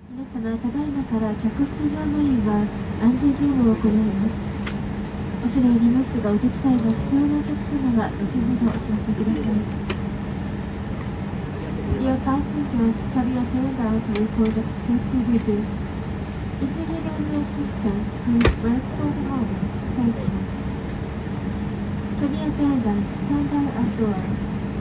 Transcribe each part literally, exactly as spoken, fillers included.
皆様、ただいまから客室乗務員は安全業務を行います。恐れ入りますが、お手伝いが必要なお客様は後ほどお知らせください。Dear passengers, cabin attendants will report the safety duties. If you need any assistance, please wait for the moment. Thank you. Cabin attendants, stand by at doors.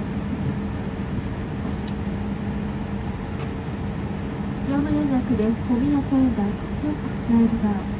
業務連絡です。キャビンアテンダント、チェックスライドダウン。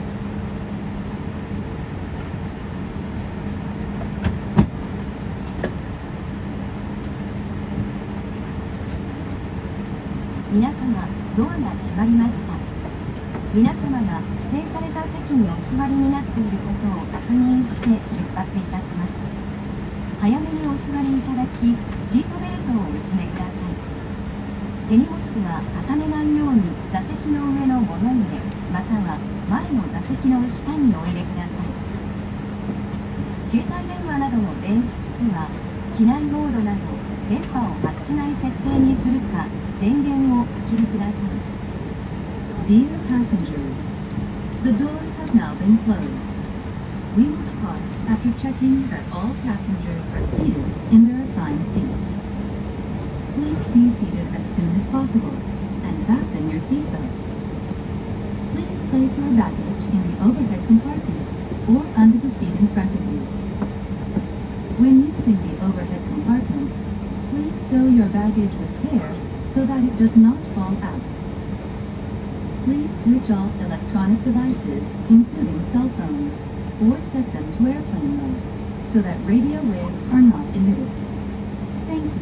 皆様、ドアが閉まりました。皆様が指定された席にお座りになっていることを確認して出発いたします。早めにお座りいただき、シートベルトをお締めください。手荷物は重ねないように座席の上の物入れ、または前の座席の下にお入れください。携帯電話などの電子機器は、機内モードなど電波を発しない設定にするか、電源をお切りください。Dear passengers, the doors have now been closed. We will depart after checking that all passengers are seated in their assigned seats. Please be seated as soon as possible and fasten your seatbelt. Please place your baggage in the overhead compartment or under the seat in front of you. When using the overhead compartment, please stow your baggage with care so that it does not fall out. Please switch off electronic devices, including cell phones, or set them to airplane mode so that radio waves are not emitted. Thank you.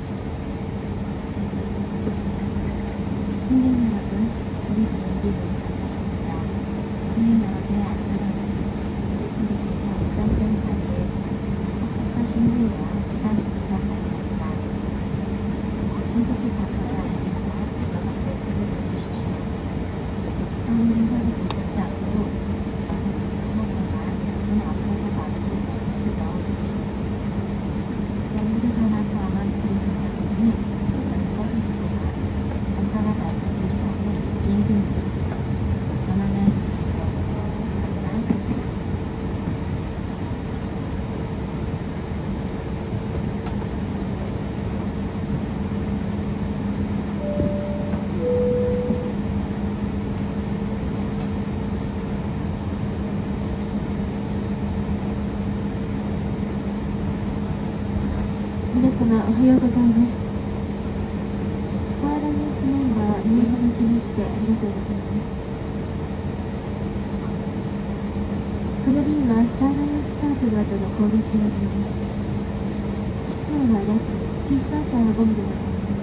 皆様、おはようございます。スターラインスメンバー入場に来ましてありがとうございます。この便はスターラインスタートの後の降下します。機長はなく、チーフパーチャーはゴムでございます。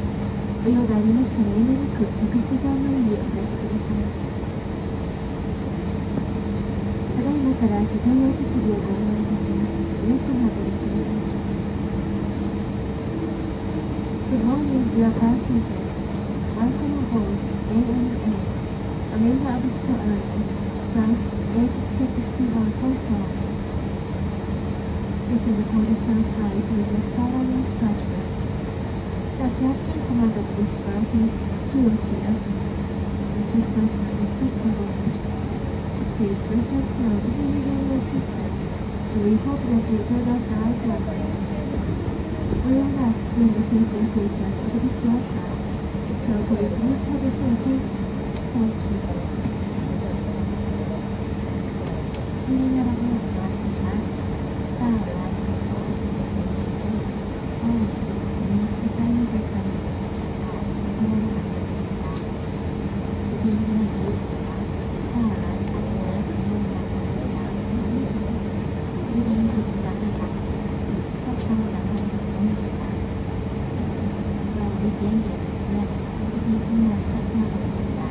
ご用がありましたら遠慮なく客室乗務員にお知らせください。ただいまから非常用設備をご案内いたします。皆様ご利用ください。Good morning, dear passengers. Welcome aboard A N A, a member of Star Alliance, flight eight sixty-one Hong Kong. This is a condition flight with the Star Alliance departure. The captain command of this flight is Kiyoshida. The chief person is Christopher Gordon. Please let us know if you need any assistance, and we hope that you join us right away.We will not explain the safety features of this aircraft, so please use public attention. Thank you. 次のラブを回します。スターラインス本日、にじかんにじかんにこの中で次にスターラインスの中で次にスターラインスの中で現在ですね、確実には立ち上がっていた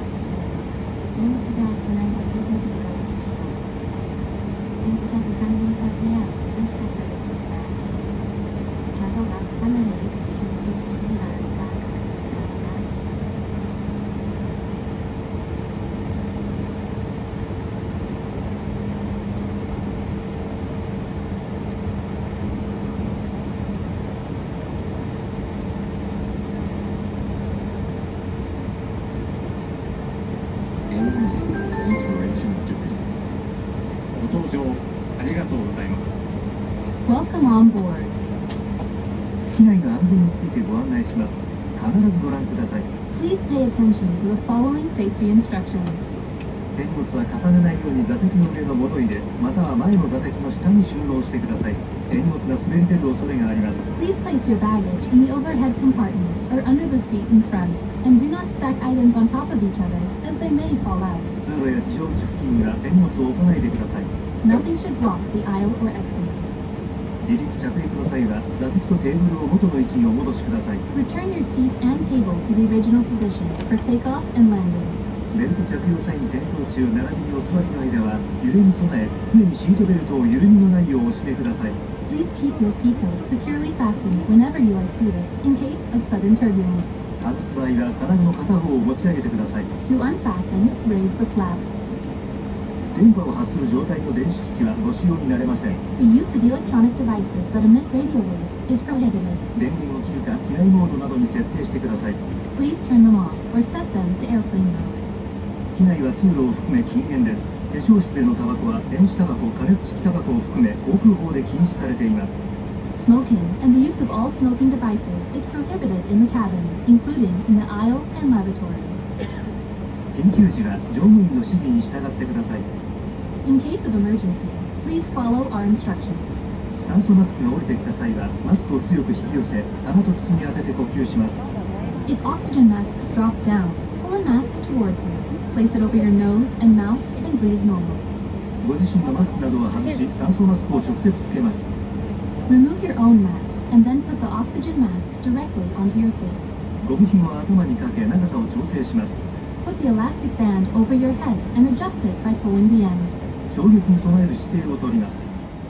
乗ありがとうございます。 Welcome on board. 機内の安全についてご案内します。必ずご覧ください。 Please pay attention to the following safety instructions. 手荷物は重ねないように座席の上の物入れ、または前の座席の下に収納してください。手荷物が滑り出る恐れがあります。 Please place your baggage in the overhead compartment or under the seat in front, and do not stack items on top of each other, as they may fall out. 通路や非常口付近には手荷物を置かないでください。 Nothing should block the aisle or exits. 離陸着陸の際は座席とテーブルを元の位置にお戻しください。 Return your seat and table to the original position for takeoff and landing. ベルト着用際に転倒中並びにお座りの間は揺れに備え常にシートベルトを緩みのないようお締めください。 Please keep your seatbelt securely fastened whenever you are seated, in case of sudden turbulence. 外す場合は金具の片方を持ち上げてください。 To unfasten, raise the flap. 電波を発する状態の電子機器はご使用になれません。 The use of electronic devices that emit radio waves is prohibited. 電源を切るか機内モードなどに設定してください。 Please turn them off or set them to airplane mode. 機内は通路を含め禁煙です。化粧室でのタバコは電子タバコ、加熱式タバコを含め航空法で禁止されています。 Smoking and the use of all smoking devices is prohibited in the cabin, including in the aisle and lavatory. 緊急時は乗務員の指示に従ってください。 In case of emergency, please follow our instructions. 酸素マスクが降りてきた際はマスクを強く引き寄せ鼻と口に当てて呼吸します。 If oxygen masks drop down, pull a mask towards you. Place it over your nose and mouth and breathe normally. ご自身のマスクなどを外し酸素マスクを直接つけます。 Remove your own mask and then put the oxygen mask directly onto your face. ゴム紐を頭にかけ長さを調整します。 Put the elastic band over your head and adjust it by pulling the ends. 衝撃に備える姿勢をとります。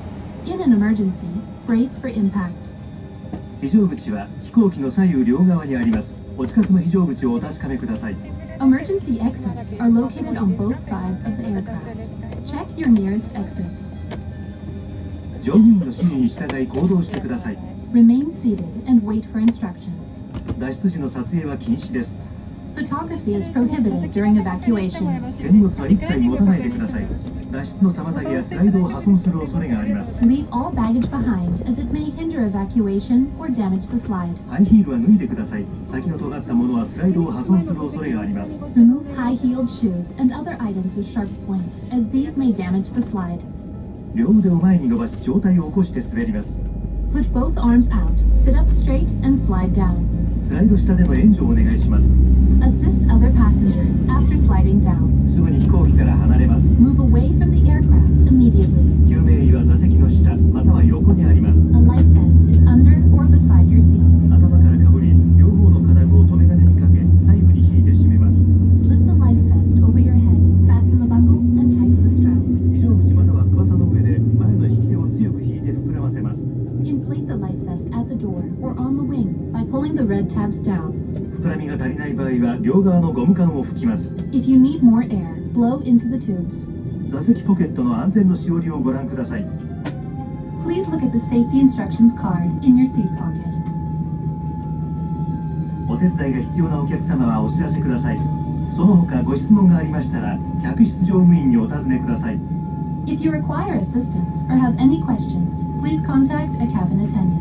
In an emergency, brace for impact. 非常口は飛行機の左右両側にあります。お近くの非常口をお確かめください。 Emergency exits are located on both sides of the aircraft. Check your nearest exits. 乗務員の指示に従い行動してください。 Remain seated and wait for instructions. 脱出時の撮影は禁止です。 Photography is prohibited during evacuation. 手荷物は一切持たないでください。脱出の妨げやスライドを破損する恐れがあります。 Leave all baggage behind as it may hinder evacuation or damage the slide. ハイヒールは脱いでください。先の尖ったものはスライドを破損する恐れがあります。 Remove high-heeled shoes and other items with sharp points, as these may damage the slide. 両腕を前に伸ばし上体を起こして滑ります。 Put both arms out, sit up straight, and slide down. スライド下での援助をお願いします。 Assist other passengers after sliding down. すぐに飛行機から離れます。 Move away from the aircraft immediately. 救命衣は座席の下または横にあります。 A life vest is under or beside your seat. 頭からかぶり、両方の金具を留め金にかけ左右に引いて締めます。 Slip the life vest over your head, fasten the buckles, and tighten the straps. 非常口または翼の上で前の引き手を強く引いて膨らませます。 Inflate the life vest at the door or on the wing by pulling the red tabs down. 膨らみが足りない場合は両側のゴム管を吹きます。 If you need more air, blow into the tubes. 座席ポケットの安全のしおりをご覧ください。 Please look at the safety instructions card in your seat pocket. お手伝いが必要なお客様はお知らせください。その他ご質問がありましたら客室乗務員にお尋ねください。 If you require assistance or have any questions, please contact a cabin attendant.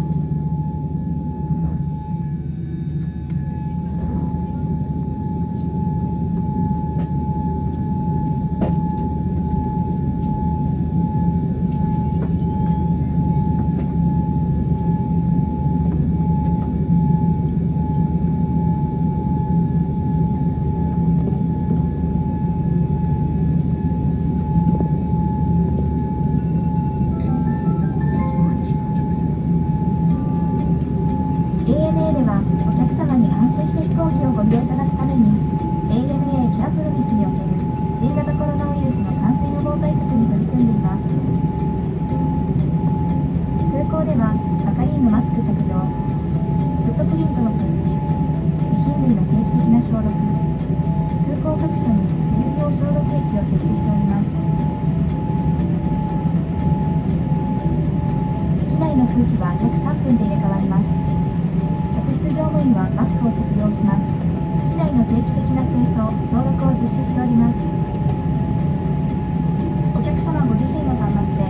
エーエヌエー ではお客様に安心して飛行機をご利用いただくために エーエヌエー ケアプロミスにおける新型コロナウイルスの感染予防対策に取り組んでいます。空港では係員のマスク着用、フットプリントの設置、備品類の定期的な消毒、空港各所に有料消毒液を設置しております。機内の空気は約さんぷんで入れ替わります。客室乗務員はマスクを着用します。機内の定期的な清掃、消毒を実施しております。お客様ご自身の端末で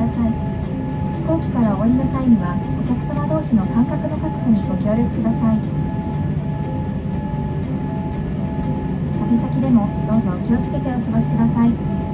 さい。飛行機からお降りの際にはお客様同士の間隔の確保にご協力ください。旅先でもどうぞ気をつけてお過ごしください。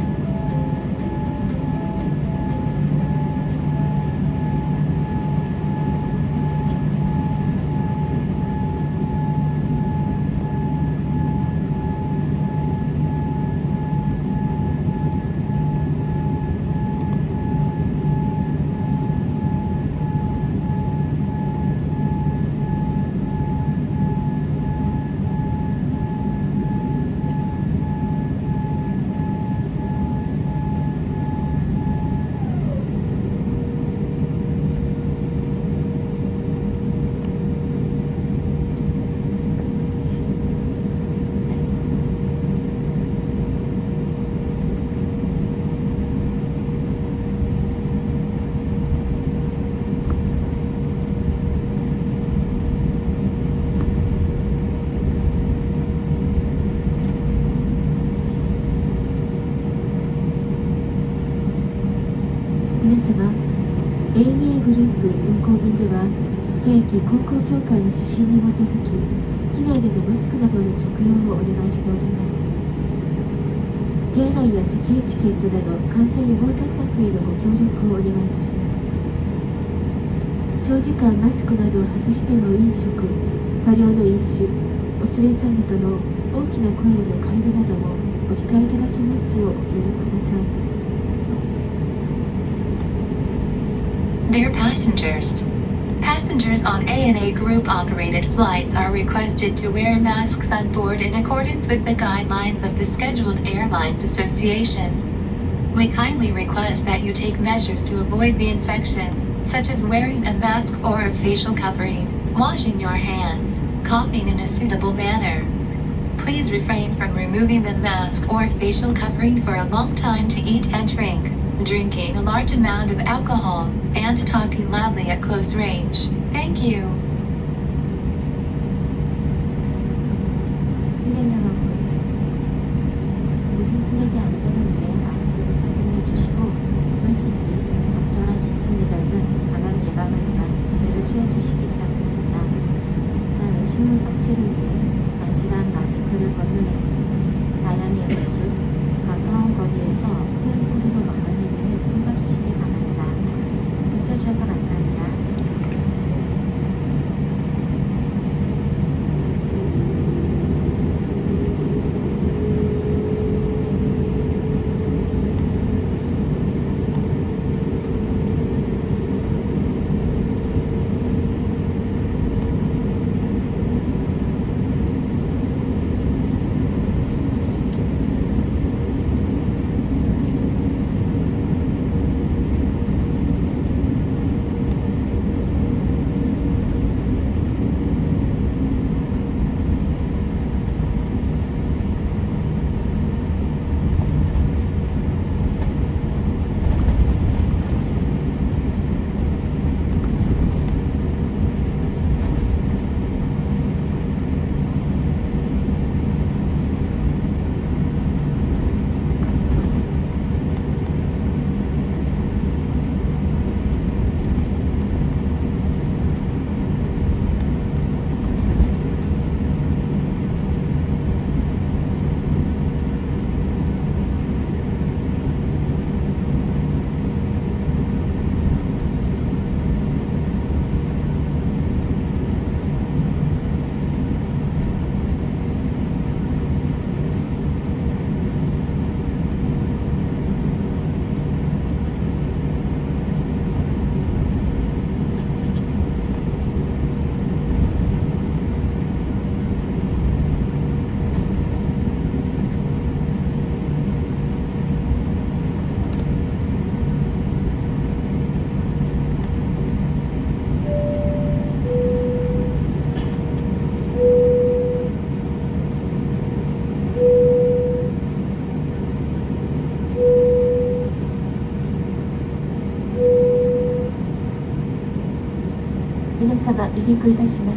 皆様、エーエー グループ運航便では、定期航空協会の指針に基づき、機内でのマスクなどの着用をお願いしております。手洗いや席エチケットなど感染予防対策へのご協力をお願いいたします。長時間マスクなどを外しての飲食、多量の飲酒、お連れ様との大きな声での会話などもお控えいただきますようご協力ください。 Dear passengers, passengers on A N A Group operated flights are requested to wear masks on board in accordance with the guidelines of the Scheduled Airlines Association. We kindly request that you take measures to avoid the infection, such as wearing a mask or a facial covering, washing your hands, coughing in a suitable manner. Please refrain from removing the mask or facial covering for a long time to eat and drink, drinking a large amount of alcohol, and talking loudly at close range. Thank you. 失礼ながら、無実で안전운행 마스크를 착용해 주시고, 물시기, 적절한 기침 예절등 감염 예방을 위한 조치를 취해 주시기 바랍니다. 다음은 식물 섭취를 위해 장시간 마스크를 벗는 행, 자연의 음식, 가까운 거리에서 큰 소리로 먹는 행위를 삼가주시기 바랍니다. 해주셔서 감사합니다.皆様、離陸いたします。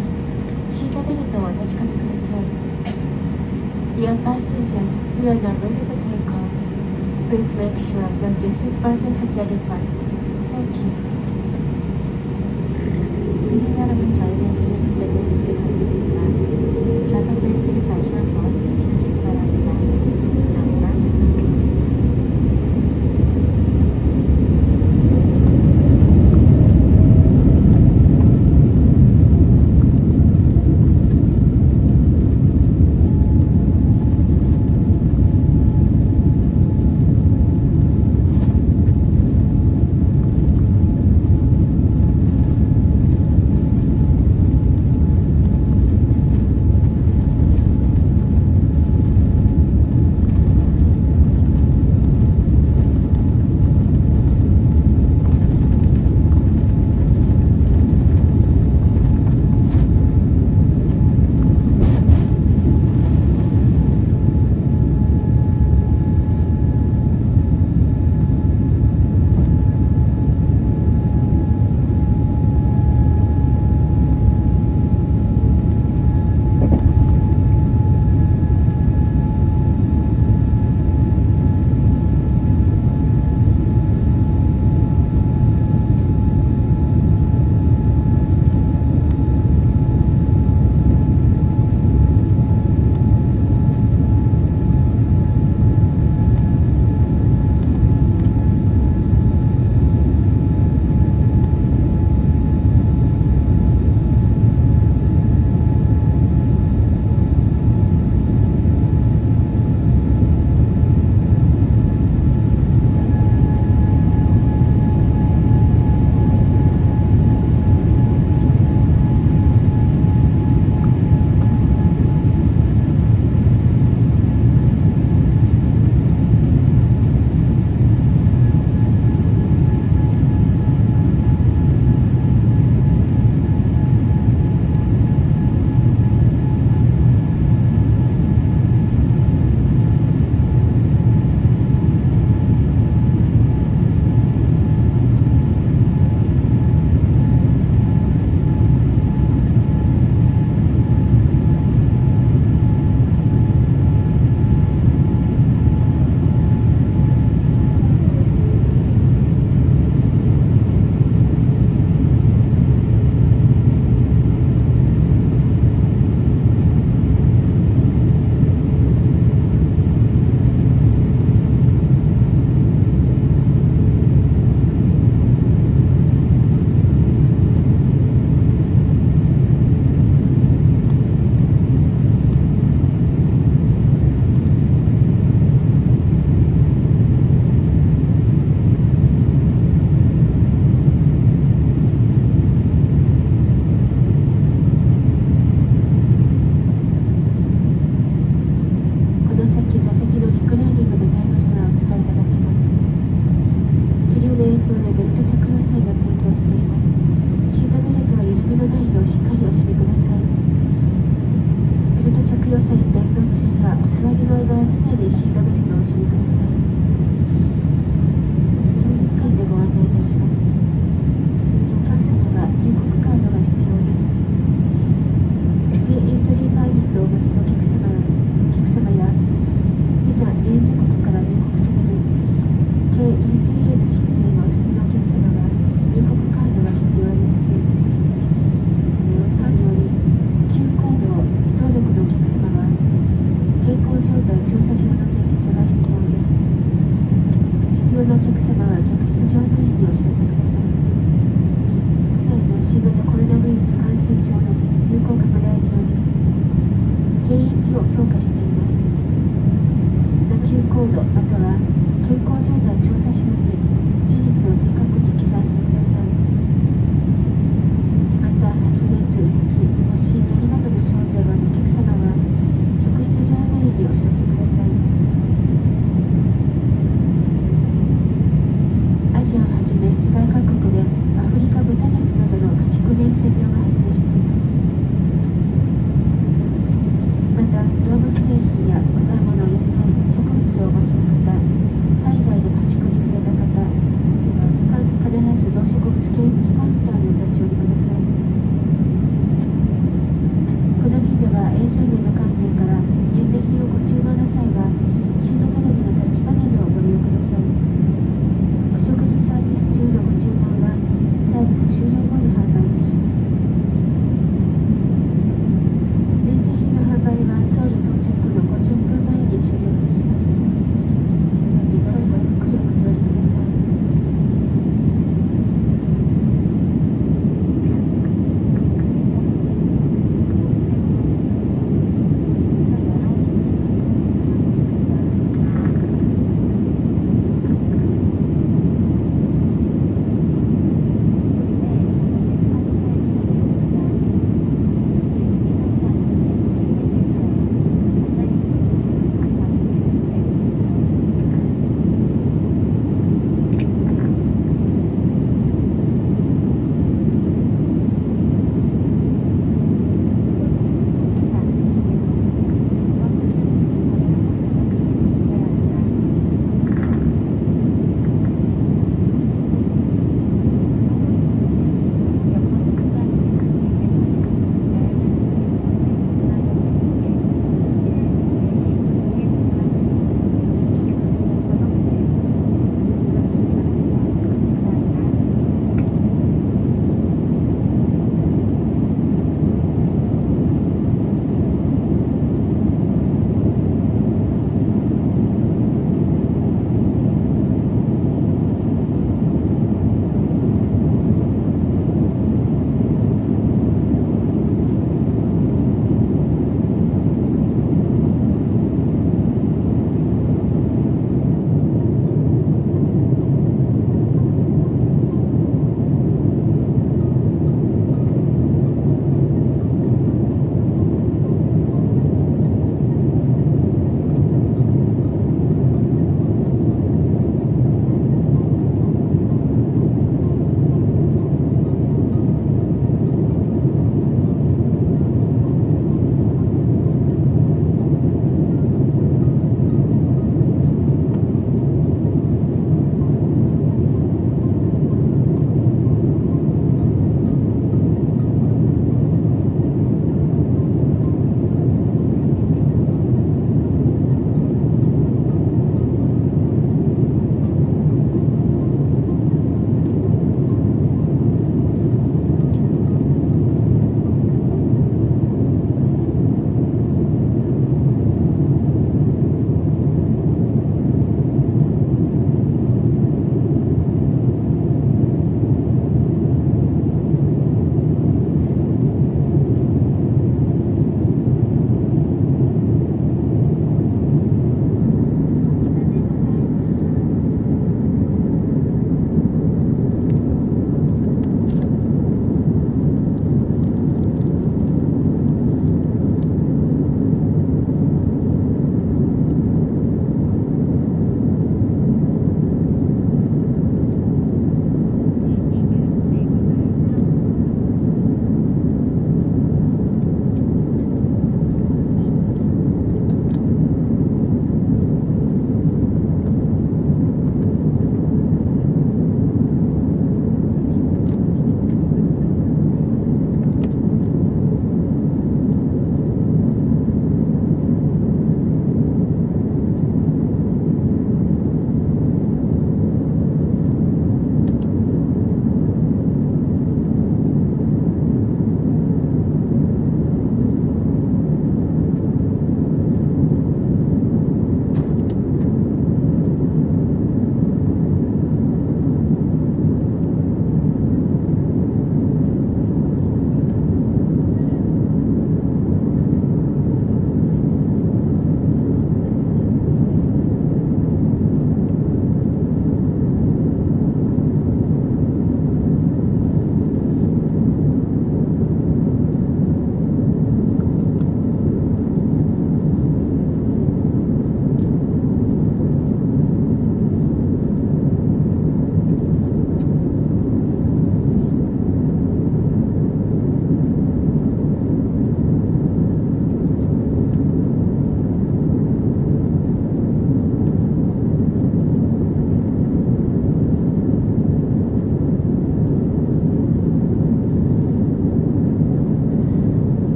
シートベルトをお確かめください。Dear passengers, we are now ready to take off. Please make sure that your seatbelt is securely fastened. Thank you. 이제 여러분 저희는 이 레벨을 부탁드립니다. 좌석 벨트를 다시 한번 매주시기 바랍니다. 감사합니다.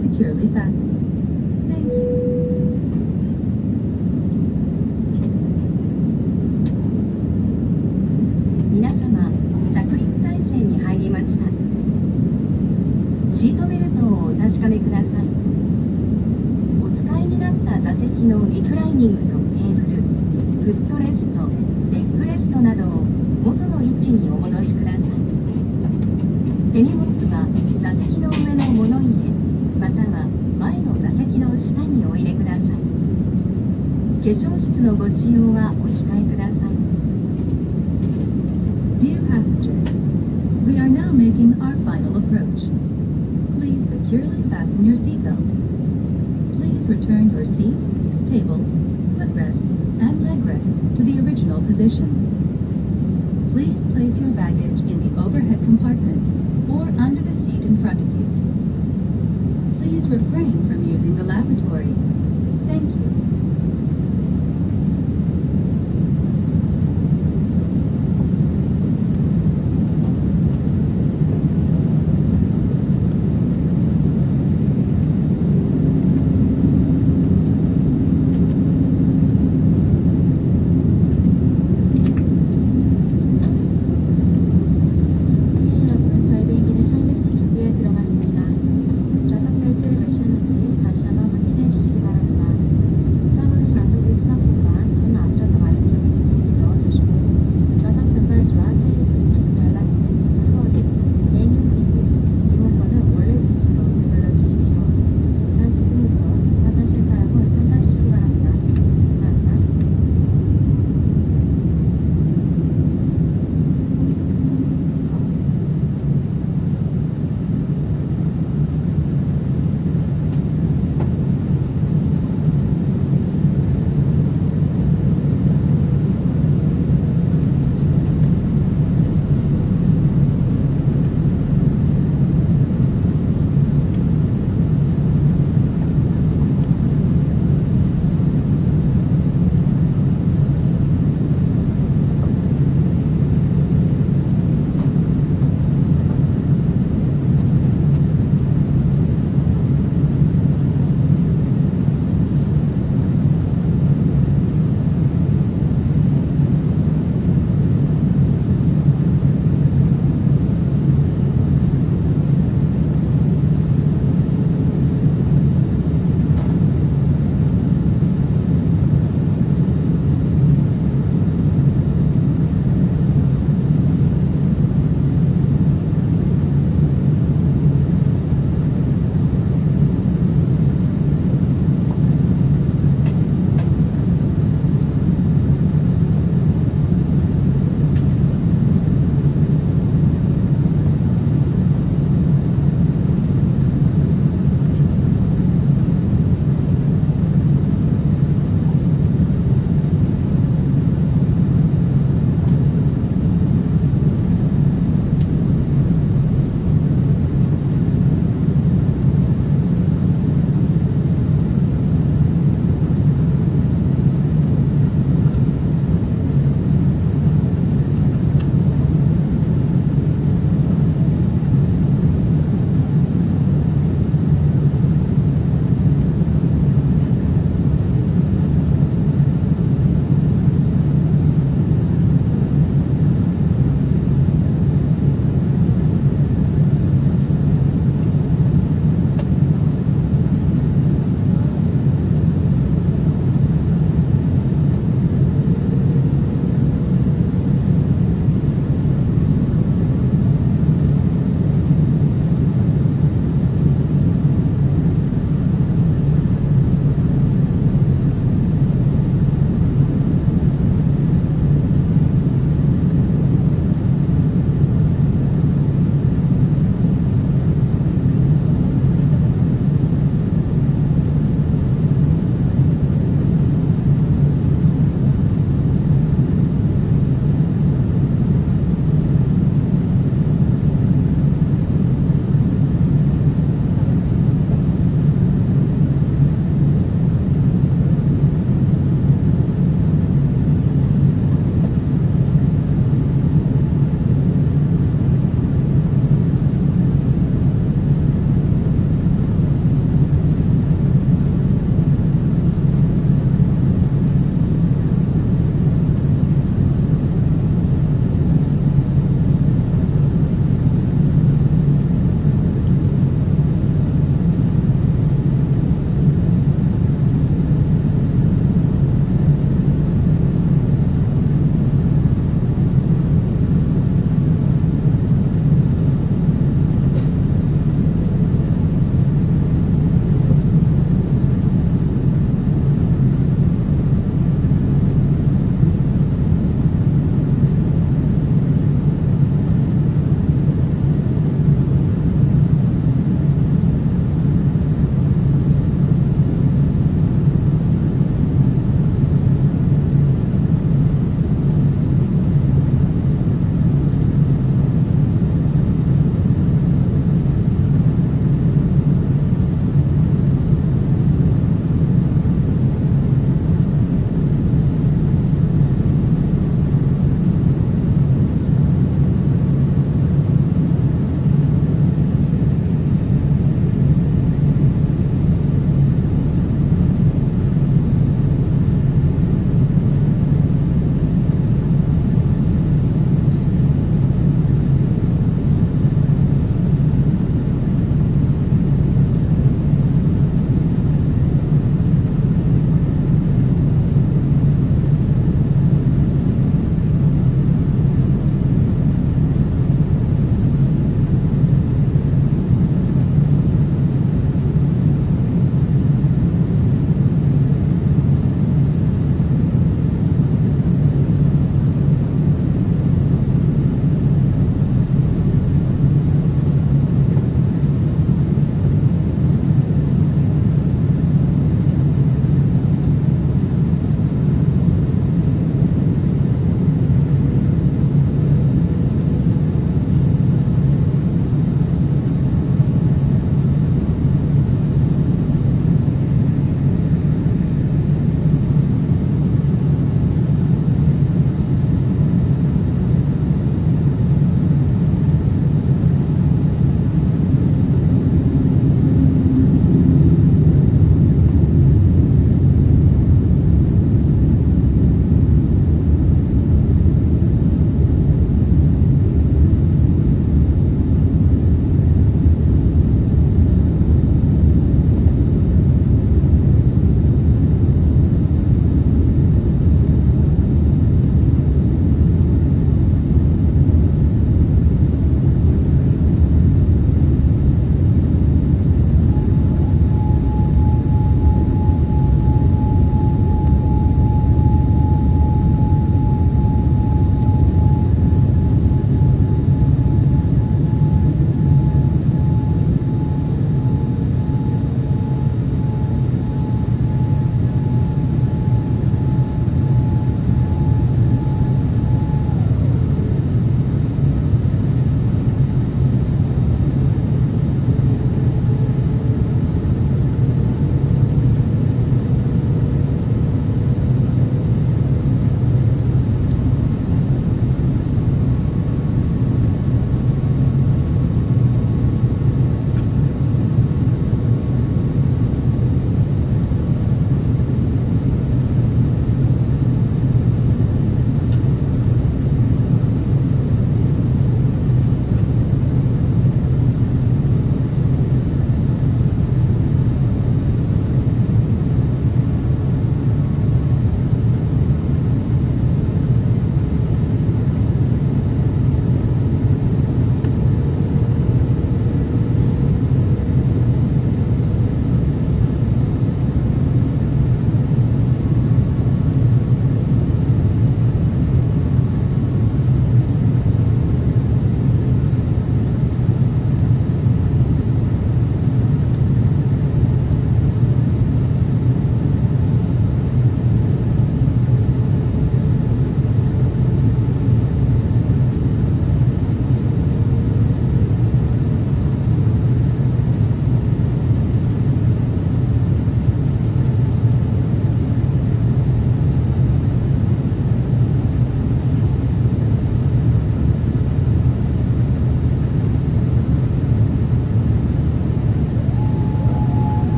securely fasten. Thank you. 皆様、着陸態勢に入りました。シートベルトをお確かめください。お使いになった座席のリクライニングとテーブル、フットレスト、レッグレストなどを元の位置にお戻しください。手荷物は座席の上の物入れ、または前の座席の下にお入れください。化粧室のご使用はお控えください。 Dear passengers, we are now making our final approach. Please securely fasten your seatbelt. Please return your seat, table, footrest, and leg rest to the original position. Please place your baggage in the overhead compartment or under the seat in front of you. Please refrain from using the lavatory. Thank you. 座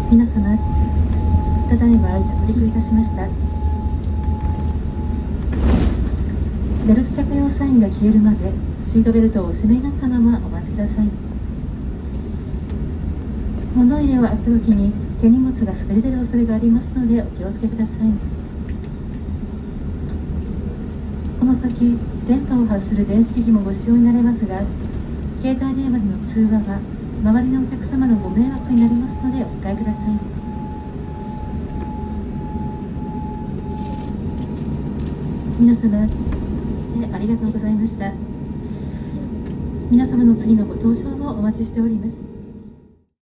皆様、ただいま着陸いたしました。ベルト着用サインが消えるまでシートベルトをお締めになったままお待ちください。物入れを開くときに手荷物が滑り出る恐れがありますのでお気をつけください。この先、電波を発する電子機器もご使用になれますが、携帯電話での通話は周りのお客様のご迷惑になりますのでお控えください。皆様、ありがとうございました。皆様の次のご搭乗をお待ちしております。